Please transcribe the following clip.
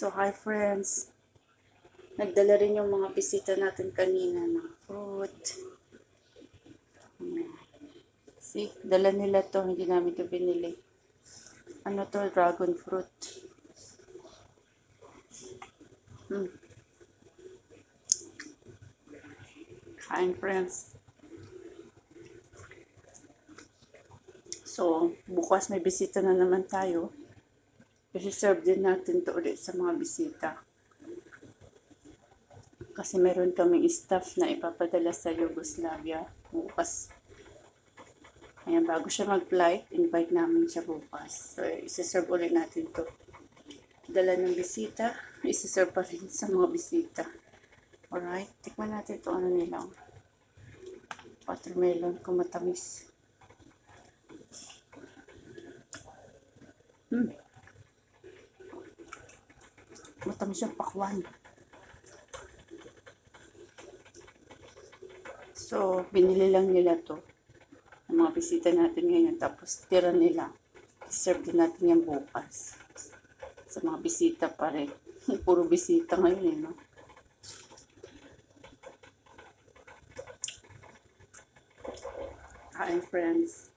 So, hi friends. Nagdala rin yung mga bisita natin kanina ng fruit. See, dala nila to. Hindi namin to binili. Ano to? Dragon fruit. Kain friends. So, bukas may bisita na naman tayo. Kasi serve din natin to ulit sa mga bisita. Kasi meron kaming staff na ipapadala sa Yugoslavia bukas. Ayan, bago siya mag-flight, invite namin siya bukas. So, isa-serve ulit natin to. Dala ng bisita, isa-serve pa rin sa mga bisita. Alright, tikman natin ito ano nilang watermelon kung matamis. Matamis yung pakwan. So, binili lang nila to ng mga bisita natin ngayon. Tapos, tira nila. Serve din natin yan bukas. Sa mga bisita pa rin. Puro bisita ngayon eh, no? Hi, friends.